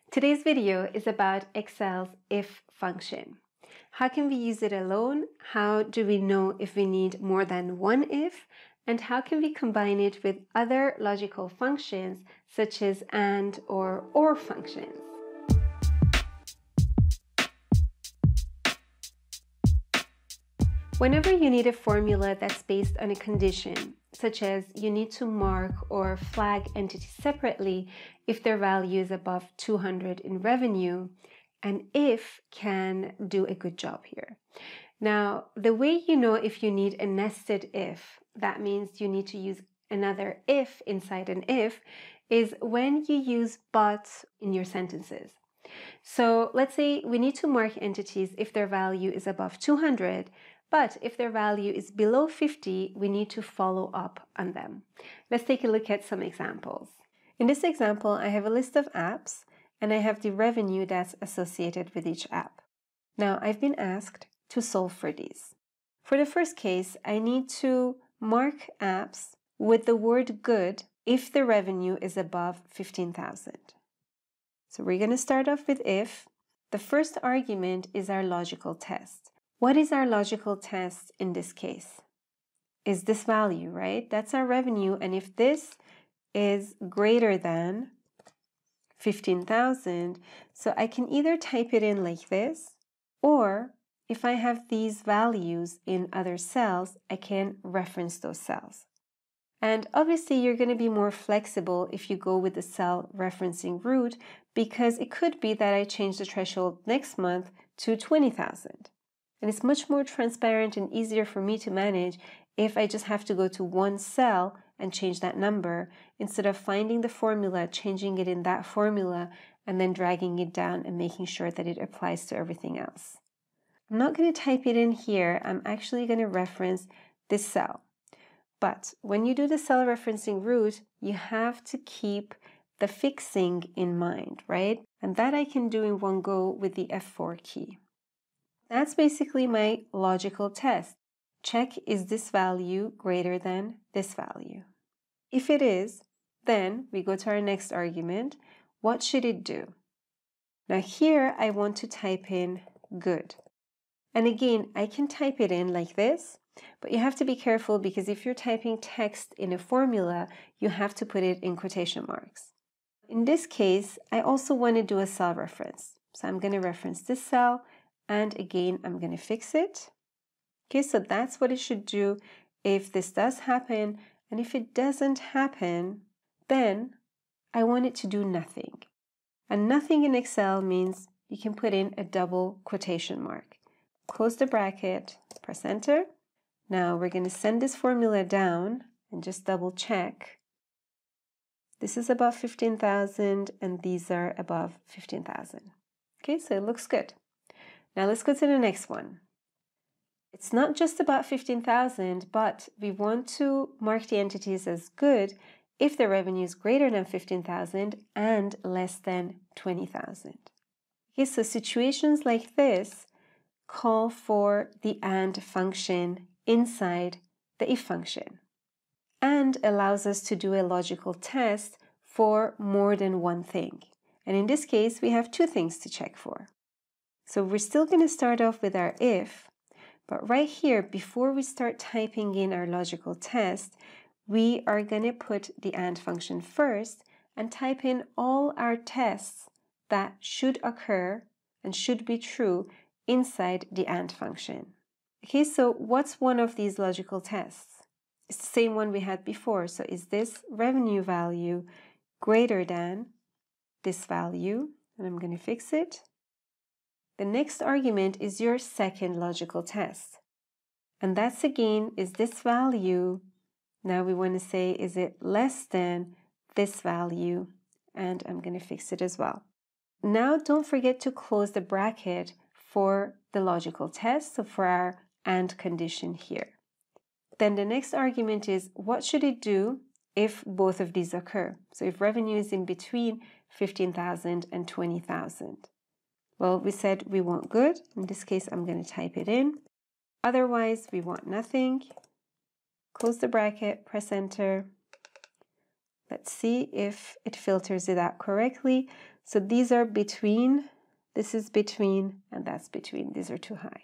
Today's video is about Excel's if function. How can we use it alone? How do we know if we need more than one if? And how can we combine it with other logical functions such as and or functions? Whenever you need a formula that's based on a condition, such as you need to mark or flag entities separately if their value is above 200 in revenue, an if can do a good job here. Now, the way you know if you need a nested if, that means you need to use another if inside an if, is when you use but in your sentences. So let's say we need to mark entities if their value is above 200, but if their value is below 50, we need to follow up on them. Let's take a look at some examples. In this example, I have a list of apps and I have the revenue that's associated with each app. Now, I've been asked to solve for these. For the first case, I need to mark apps with the word good if the revenue is above 15,000. So we're going to start off with if. The first argument is our logical test. What is our logical test in this case? Is this value, right? That's our revenue, and if this is greater than 15,000, so I can either type it in like this, or if I have these values in other cells, I can reference those cells. And obviously you're going to be more flexible if you go with the cell referencing route, because it could be that I change the threshold next month to 20,000. And it's much more transparent and easier for me to manage if I just have to go to one cell and change that number instead of finding the formula, changing it in that formula, and then dragging it down and making sure that it applies to everything else. I'm not going to type it in here. I'm actually going to reference this cell. But when you do the cell referencing route, you have to keep the fixing in mind, right? And that I can do in one go with the F4 key. That's basically my logical test. Check, is this value greater than this value? If it is, then we go to our next argument. What should it do? Now here I want to type in good. And again, I can type it in like this, but you have to be careful because if you're typing text in a formula, you have to put it in quotation marks. In this case, I also want to do a cell reference. So I'm going to reference this cell, and again, I'm going to fix it. Okay, so that's what it should do if this does happen. And if it doesn't happen, then I want it to do nothing. And nothing in Excel means you can put in a double quotation mark. Close the bracket, press enter. Now we're going to send this formula down and just double check. This is above 15,000 and these are above 15,000. Okay, so it looks good. Now let's go to the next one. It's not just about 15,000, but we want to mark the entities as good if the revenue is greater than 15,000 and less than 20,000. Okay, so situations like this call for the AND function inside the if function, and allows us to do a logical test for more than one thing. And in this case, we have two things to check for. So we're still going to start off with our if, but right here, before we start typing in our logical test, we are going to put the AND function first and type in all our tests that should occur and should be true inside the AND function. Okay, so what's one of these logical tests? It's the same one we had before. So is this revenue value greater than this value? And I'm going to fix it. The next argument is your second logical test. And that's again, is this value, now we want to say, is it less than this value? And I'm going to fix it as well. Now don't forget to close the bracket for the logical test, so for our AND condition here. Then the next argument is, what should it do if both of these occur? So if revenue is in between 15,000 and 20,000. Well, we said we want good. In this case, I'm going to type it in. Otherwise, we want nothing. Close the bracket, press enter. Let's see if it filters it out correctly. So these are between, this is between, and that's between. These are too high.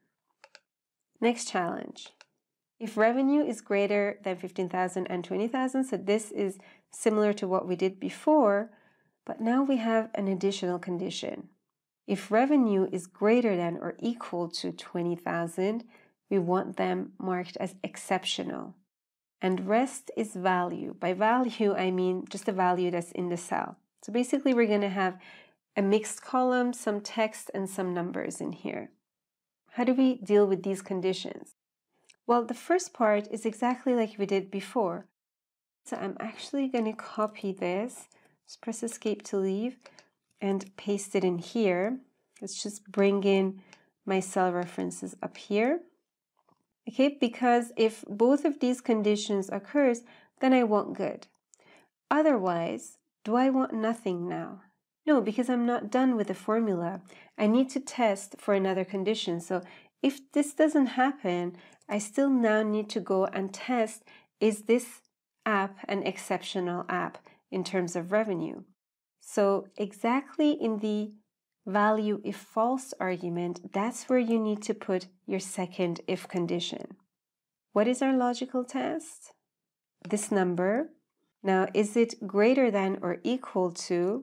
Next challenge. If revenue is greater than 15,000 and 20,000, so this is similar to what we did before, but now we have an additional condition. If revenue is greater than or equal to 20,000, we want them marked as exceptional. And rest is value. By value, I mean just the value that's in the cell. So basically, we're going to have a mixed column, some text, and some numbers in here. How do we deal with these conditions? Well, the first part is exactly like we did before. So I'm actually going to copy this, just press escape to leave, and paste it in here. Let's just bring in my cell references up here. Okay, because if both of these conditions occurs, then I want good. Otherwise, do I want nothing now? No, because I'm not done with the formula. I need to test for another condition. So if this doesn't happen, I still now need to go and test, is this app an exceptional app in terms of revenue? So exactly in the value if false argument, that's where you need to put your second if condition. What is our logical test? This number. Now, is it greater than or equal to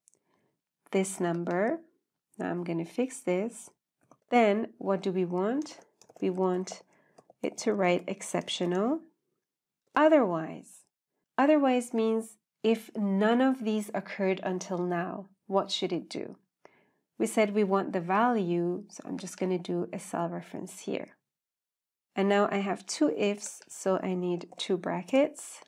this number? Now I'm going to fix this. Then what do we want? We want it to write exceptional. Otherwise means if none of these occurred until now, what should it do? We said we want the value, so I'm just going to do a cell reference here. And now I have two ifs, so I need two brackets.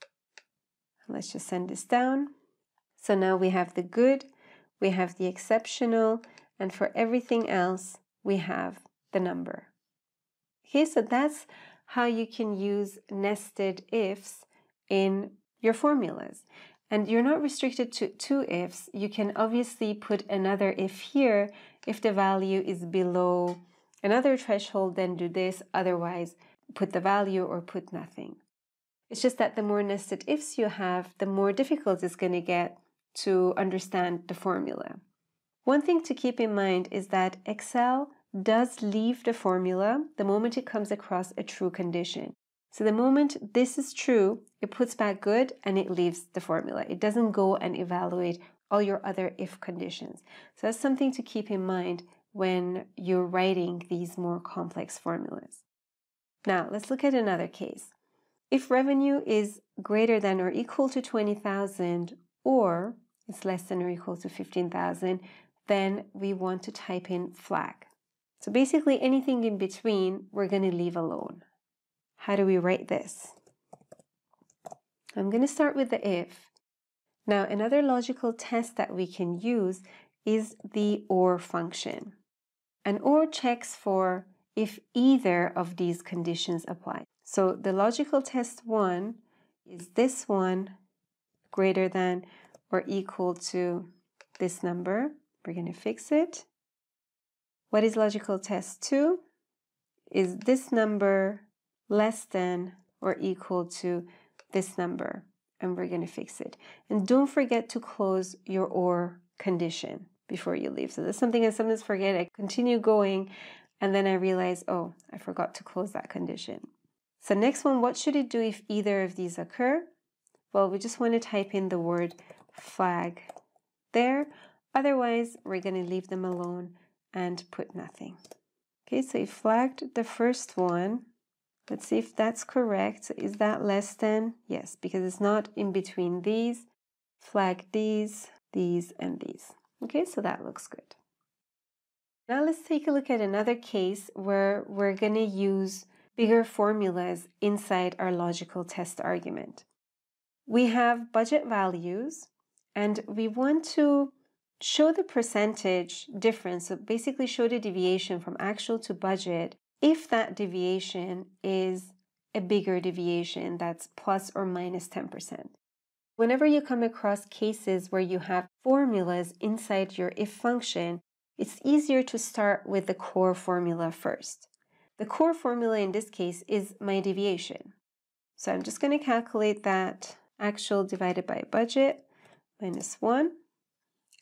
Let's just send this down. So now we have the good, we have the exceptional, and for everything else, we have the number. Okay, so that's how you can use nested ifs in your formulas. And you're not restricted to two ifs. You can obviously put another if here. If the value is below another threshold, then do this. Otherwise, put the value or put nothing. It's just that the more nested ifs you have, the more difficult it's going to get to understand the formula. One thing to keep in mind is that Excel does leave the formula the moment it comes across a true condition. So the moment this is true, it puts back good and it leaves the formula. It doesn't go and evaluate all your other if conditions. So that's something to keep in mind when you're writing these more complex formulas. Now, let's look at another case. If revenue is greater than or equal to 20,000 or it's less than or equal to 15,000, then we want to type in flag. So basically anything in between, we're going to leave alone. How do we write this? I'm going to start with the if. Now, another logical test that we can use is the OR function. An OR checks for if either of these conditions apply. So the logical test 1 is this one greater than or equal to this number. We're going to fix it. What is logical test 2? Is this number less than or equal to this number? And we're going to fix it. And don't forget to close your OR condition before you leave. So that's something I sometimes forget. I continue going and then I realize, oh, I forgot to close that condition. So next one, what should it do if either of these occur? Well, we just want to type in the word flag there. Otherwise, we're going to leave them alone and put nothing. Okay, so you flagged the first one. Let's see if that's correct. So is that less than? Yes, because it's not in between these. Flag these, and these. Okay, so that looks good. Now let's take a look at another case where we're going to use bigger formulas inside our logical test argument. We have budget values, and we want to show the percentage difference, so basically show the deviation from actual to budget if that deviation is a bigger deviation that's plus or minus 10%. Whenever you come across cases where you have formulas inside your if function, it's easier to start with the core formula first. The core formula in this case is my deviation. So I'm just going to calculate that actual divided by budget minus 1.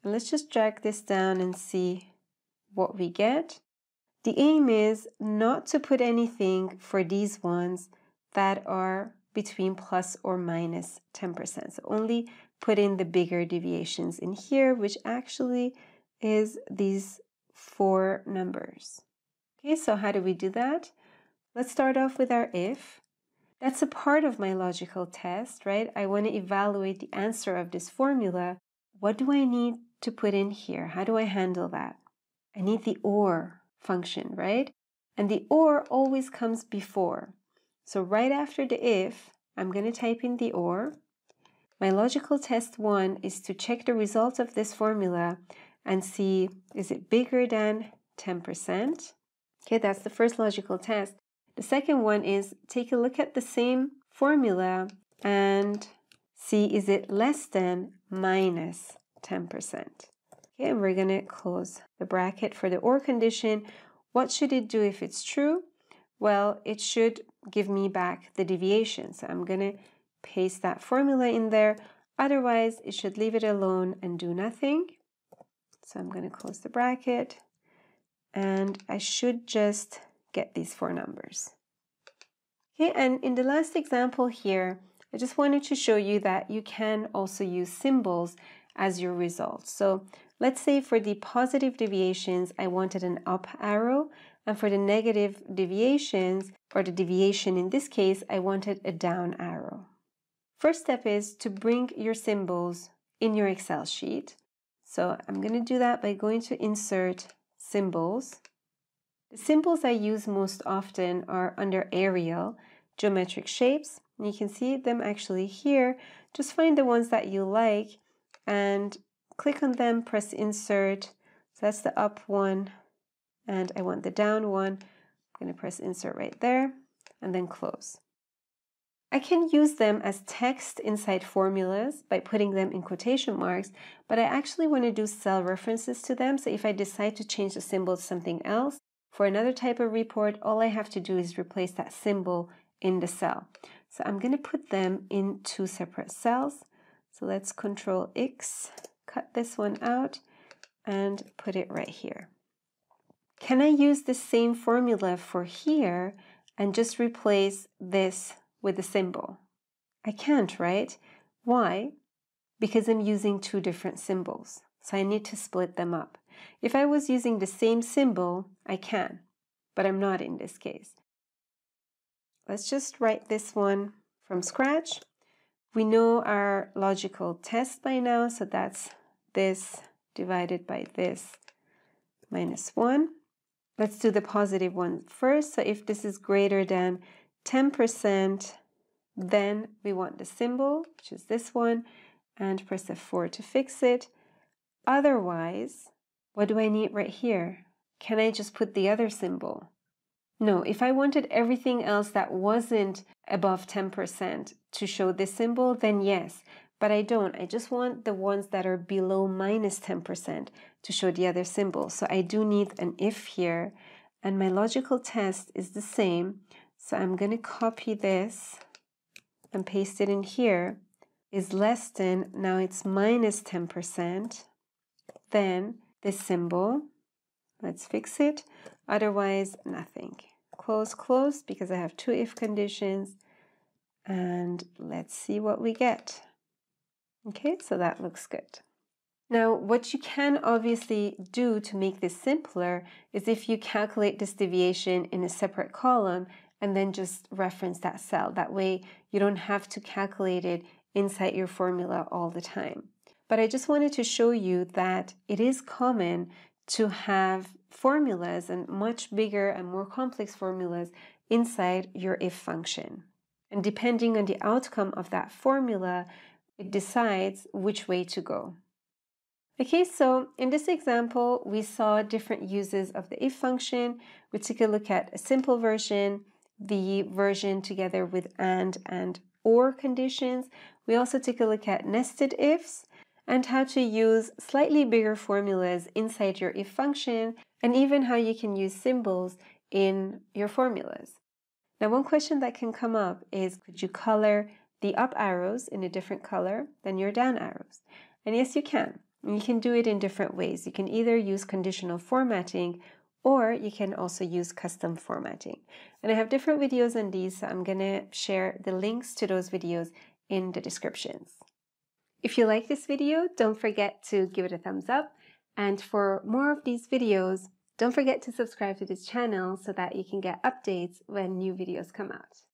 And let's just drag this down and see what we get. The aim is not to put anything for these ones that are between plus or minus 10%. So only put in the bigger deviations in here, which actually is these 4 numbers. Okay, so how do we do that? Let's start off with our if. That's a part of my logical test, right? I want to evaluate the answer of this formula. What do I need to put in here? How do I handle that? I need the or function, right? And the or always comes before. So right after the if, I'm going to type in the or. My logical test 1 is to check the result of this formula and see, is it bigger than 10%? Okay, that's the first logical test. The second one is take a look at the same formula and see, is it less than minus 10%? Okay, and we're going to close the bracket for the or condition. What should it do if it's true? Well, it should give me back the deviation. So I'm going to paste that formula in there. Otherwise, it should leave it alone and do nothing. So I'm going to close the bracket. And I should just get these 4 numbers. Okay, and in the last example here, I just wanted to show you that you can also use symbols as your result. So let's say for the positive deviations, I wanted an up arrow, and for the negative deviations, or the deviation in this case, I wanted a down arrow. First step is to bring your symbols in your Excel sheet. So I'm going to do that by going to Insert, Symbols. The symbols I use most often are under Arial, Geometric Shapes. And you can see them actually here. Just find the ones that you like and click on them, press Insert. So that's the up one, and I want the down one. I'm going to press Insert right there, and then close. I can use them as text inside formulas by putting them in quotation marks, but I actually want to do cell references to them. So if I decide to change the symbol to something else, for another type of report, all I have to do is replace that symbol in the cell. So I'm going to put them in 2 separate cells. So let's Control X, cut this one out, and put it right here. Can I use the same formula for here and just replace this with a symbol? I can't, right? Why? Because I'm using 2 different symbols. So I need to split them up. If I was using the same symbol, I can, but I'm not in this case. Let's just write this one from scratch. We know our logical test by now, so that's this divided by this minus 1. Let's do the positive one first. So if this is greater than 10%, then we want the symbol, which is this one, and press F4 to fix it. Otherwise, what do I need right here? Can I just put the other symbol? No, if I wanted everything else that wasn't above 10% to show this symbol, then yes, but I don't. I just want the ones that are below minus 10% to show the other symbol. So I do need an if here, and my logical test is the same. So I'm going to copy this and paste it in here. Is less than, now it's minus 10%, then this symbol, let's fix it, otherwise nothing. Close, close, because I have 2 if conditions, and let's see what we get. Okay, so that looks good. Now, what you can obviously do to make this simpler is if you calculate this deviation in a separate column and then just reference that cell. That way you don't have to calculate it inside your formula all the time. But I just wanted to show you that it is common to have formulas, and much bigger and more complex formulas, inside your if function. And depending on the outcome of that formula, it decides which way to go. Okay, so in this example, we saw different uses of the if function. We took a look at a simple version, the version together with and or conditions. We also took a look at nested ifs and how to use slightly bigger formulas inside your if function, and even how you can use symbols in your formulas. Now, one question that can come up is, could you color the up arrows in a different color than your down arrows? And yes, you can. And you can do it in different ways. You can either use conditional formatting or you can also use custom formatting. And I have different videos on these, so I'm going to share the links to those videos in the descriptions. If you like this video, don't forget to give it a thumbs up. And for more of these videos, don't forget to subscribe to this channel so that you can get updates when new videos come out.